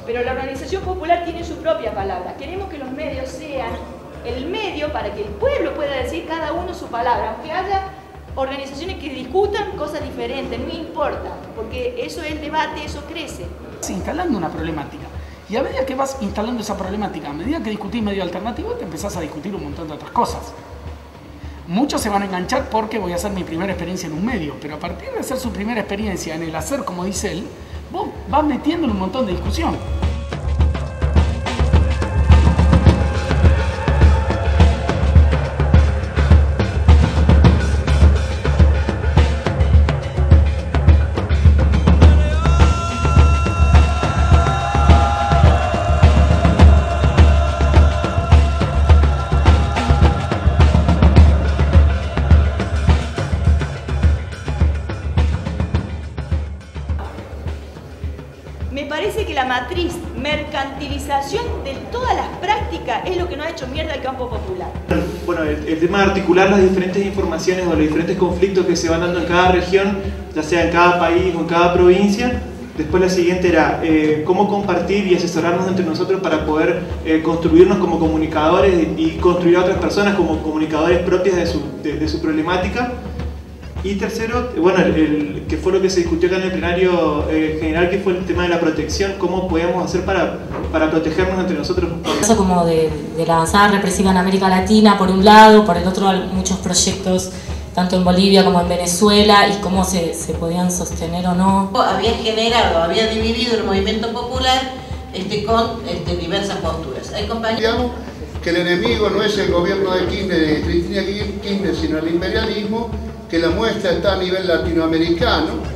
pero la organización popular tiene su propia palabra. Queremos que los medios sean el medio para que el pueblo pueda decir cada uno su palabra, aunque haya organizaciones que discutan cosas diferentes, no importa, porque eso es el debate, eso crece. Instalando una problemática, y a medida que vas instalando esa problemática, a medida que discutís medio alternativo, te empezás a discutir un montón de otras cosas. Muchos se van a enganchar porque voy a hacer mi primera experiencia en un medio, pero a partir de hacer su primera experiencia en el hacer, como dice él, vos vas metiendo en un montón de discusión. Me parece que la matriz mercantilización de todas las prácticas es lo que nos ha hecho mierda al campo popular. Bueno, el tema de articular las diferentes informaciones o los diferentes conflictos que se van dando en cada región, ya sea en cada país o en cada provincia. Después la siguiente era cómo compartir y asesorarnos entre nosotros para poder construirnos como comunicadores y construir a otras personas como comunicadores propias de su problemática. Y tercero, bueno, que fue lo que se discutió acá en el plenario general, que fue el tema de la protección, cómo podemos hacer para protegernos entre nosotros. Eso como de la avanzada represiva en América Latina, por un lado, por el otro muchos proyectos, tanto en Bolivia como en Venezuela, y cómo se podían sostener o no. Había generado, había dividido el movimiento popular con diversas posturas. Hay compañeros... Digamos que el enemigo no es el gobierno de Cristina Kirchner, sino el imperialismo, que la muestra está a nivel latinoamericano.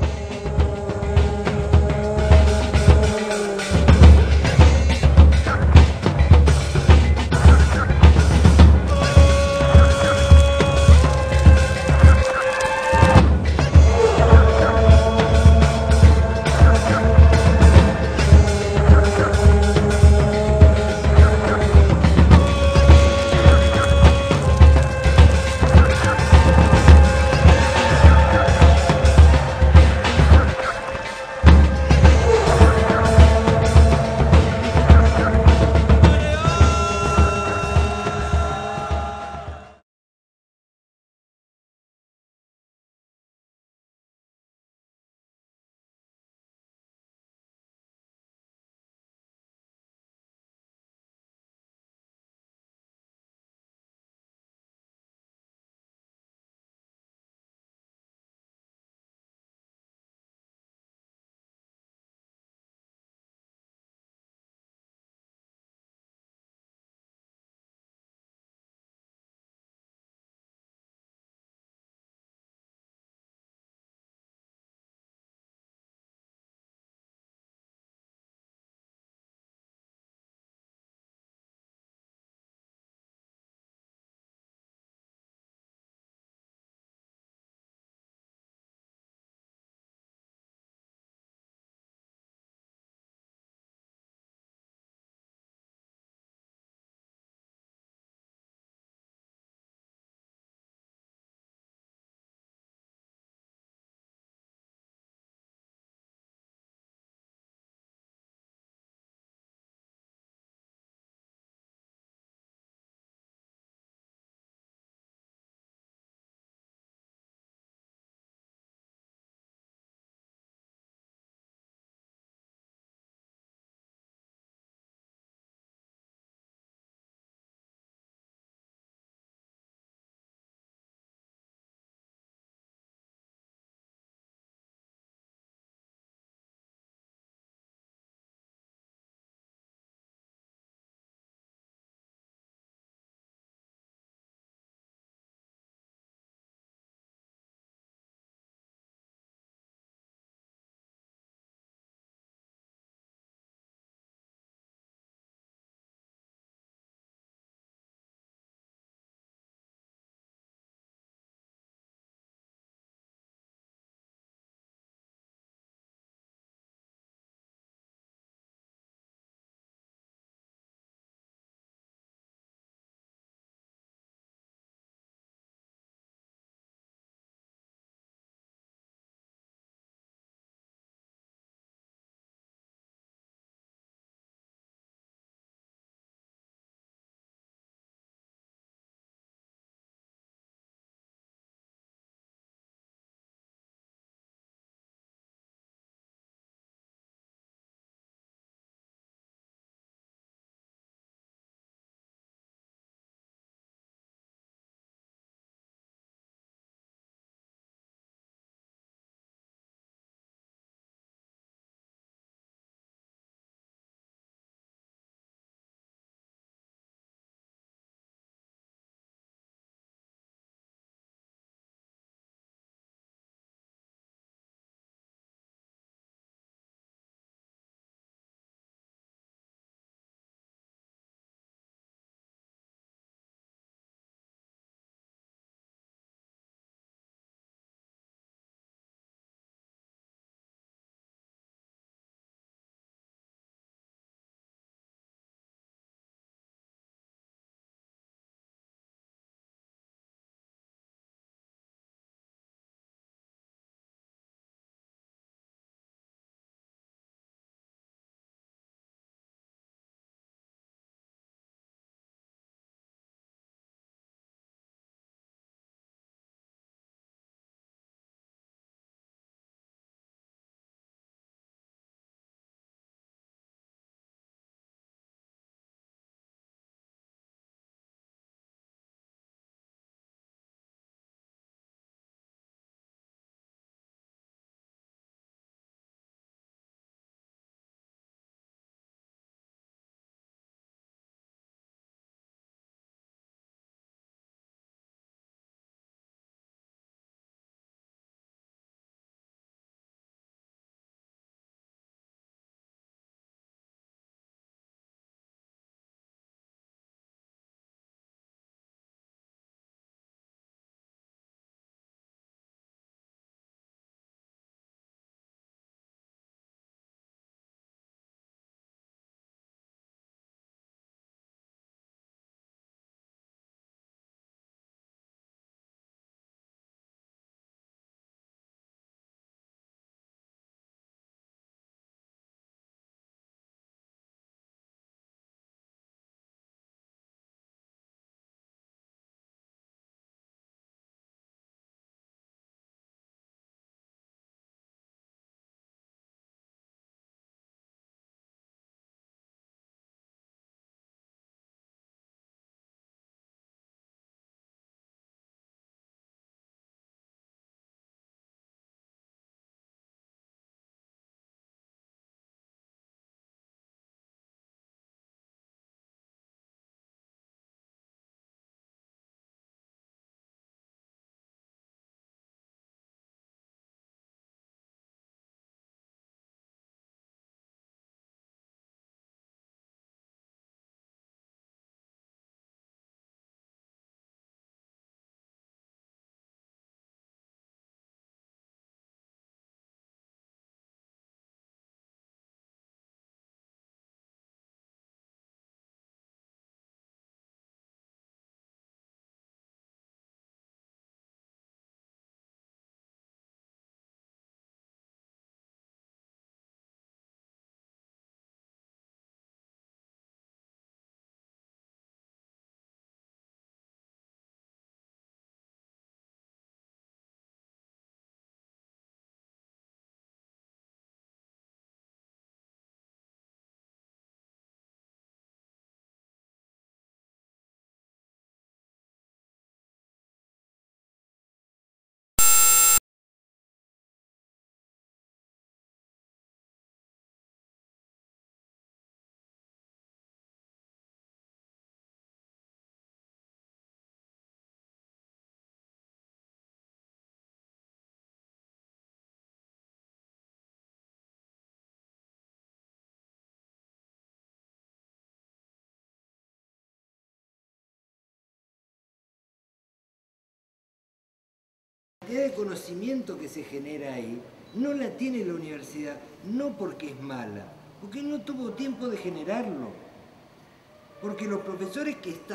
La cantidad de conocimiento que se genera ahí no la tiene la universidad, no porque es mala, porque no tuvo tiempo de generarlo. Porque los profesores que están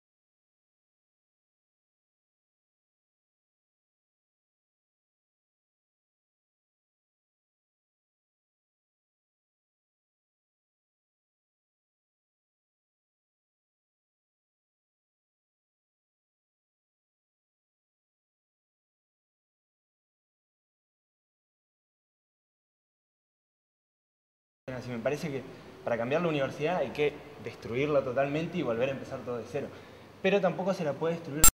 Así me parece que para cambiar la universidad hay que destruirla totalmente y volver a empezar todo de cero. Pero tampoco se la puede destruir